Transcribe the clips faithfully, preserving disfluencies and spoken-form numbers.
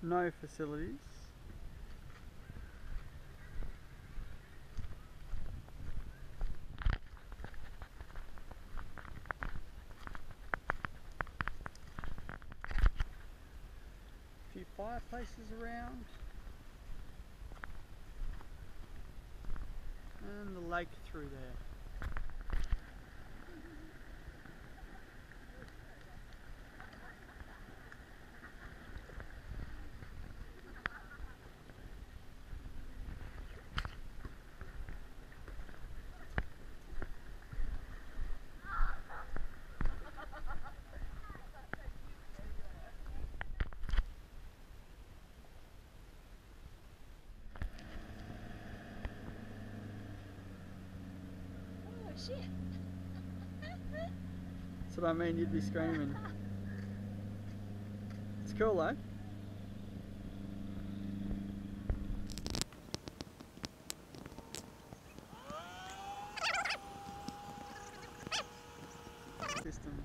no facilities. A few fireplaces around. And the lake through there. Shit. That's what I mean, you'd be screaming. It's cool though. System.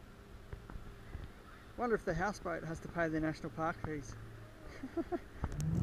Wonder if the houseboat has to pay their national park fees.